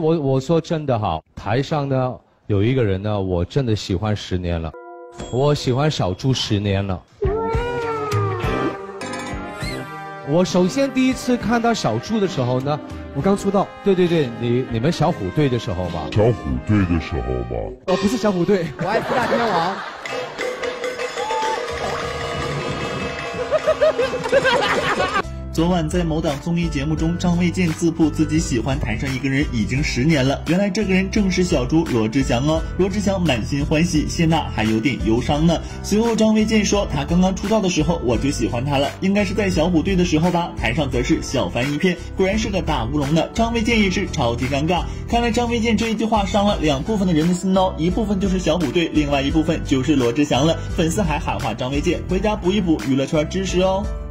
我说真的好，台上呢有一个人呢，我真的喜欢10年了，我喜欢小猪10年了。我首先第一次看到小猪的时候呢， 我刚出道。 对，你们小虎队的时候吧？ 小虎队的时候吧？ 不是小虎队， 我爱四大天王。 昨晚在某档综艺节目中，张卫健自曝自己喜欢台上一个人已经10年了，原来这个人正是小猪罗志祥哦。罗志祥满心欢喜，谢娜还有点忧伤呢。随后张卫健说，他刚刚出道的时候我就喜欢他了，应该是在小虎队的时候吧。台上则是小翻一片，果然是个大乌龙呢。张卫健也是超级尴尬，看来张卫健这一句话伤了2部分的人的心哦，一部分就是小虎队，另外一部分就是罗志祥了。粉丝还喊话张卫健回家补一补娱乐圈知识哦。